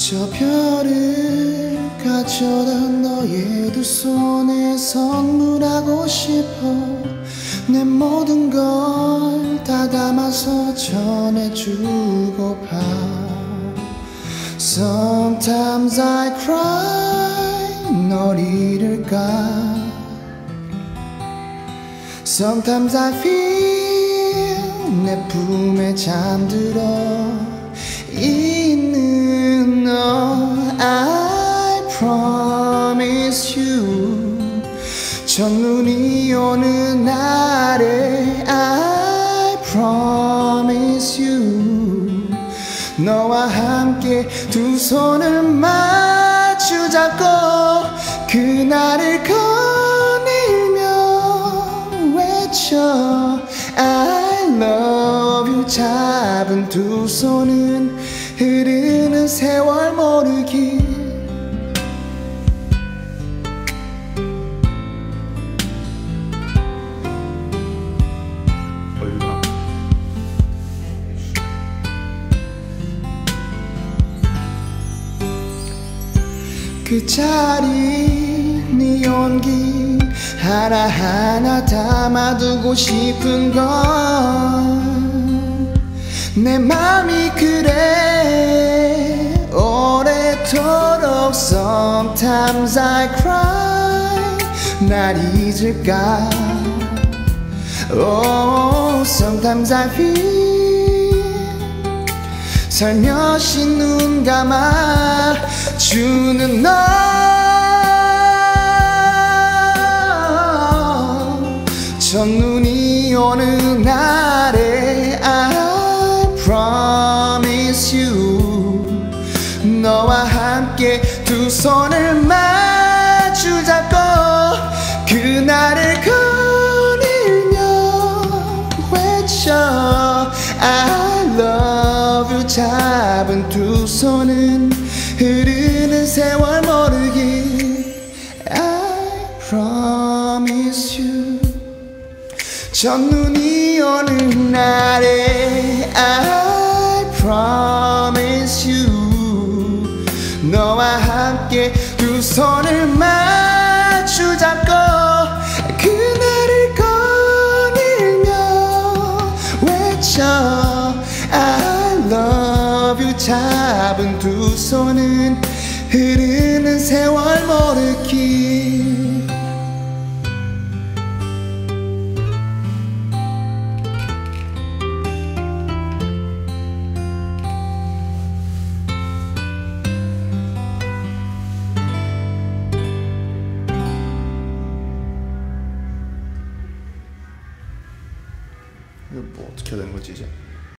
저 별을 가져다 너의 두 손에 선물하고 싶어. 내 모든 걸 다 담아서 전해주고파. Sometimes I cry 널 잃을까. Sometimes I feel 내 품에 잠들어 있는 너. I promise you 첫눈이 오는 날에 I promise you 너와 함께 두 손을 마주 잡고 그날을 거닐며 외쳐 I love you. 잡은 두 손은 흐르는 세월 모르기. 그 자리 네 온기 하나하나 담아두고 싶은 건 내 맘이 그래 오래도록. Sometimes I cry 날 잊을까. Oh, sometimes I feel 살며시 눈 감아 주는 너. 첫눈이 오는 날에 I promise you 너와 함께 두 손을 마주 잡고 그날을 거닐며 외쳐 I love you. 잡은 두 손은 흐르는 세월 모르기. I promise you 첫눈이 오는 날에 I promise you 너와 함께 두 손을 마주 잡고 그날을 거닐며 외쳐 I love you. 잡은 두 손은 흐르는 세월 모르기. 이거 뭐 어떻게 된 거지 이제?